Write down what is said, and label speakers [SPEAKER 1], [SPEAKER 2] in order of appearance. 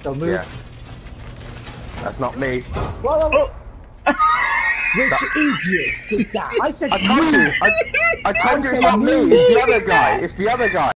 [SPEAKER 1] Don't move.
[SPEAKER 2] Yeah. That's not me.
[SPEAKER 1] Whoa, whoa, whoa. Which idiot did that? I said
[SPEAKER 2] I told you. I told you it's not me. It's the other guy. It's the other guy.